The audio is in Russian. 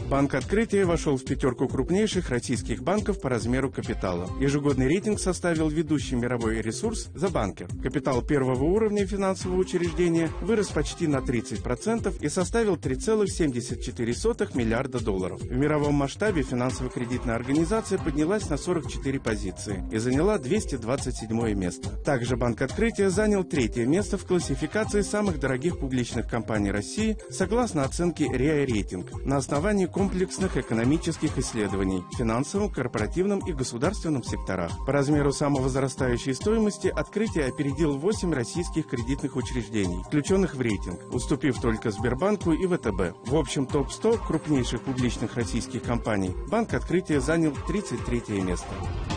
Банк «Открытие» вошел в пятерку крупнейших российских банков по размеру капитала. Ежегодный рейтинг составил ведущий мировой ресурс «The Banker». Капитал первого уровня финансового учреждения вырос почти на 30% и составил 3,74 миллиарда долларов. В мировом масштабе финансово-кредитная организация поднялась на 44 позиции и заняла 227 место. Также Банк «Открытие» занял третье место в классификации самых дорогих публичных компаний России согласно оценке РИА Рейтинг на основании комплексных экономических исследований в финансовом, корпоративном и государственном секторах. По размеру самовозрастающей стоимости «Открытие» опередил 8 российских кредитных учреждений, включенных в рейтинг, уступив только Сбербанку и ВТБ. В общем топ-100 крупнейших публичных российских компаний Банк «Открытие» занял 33 место.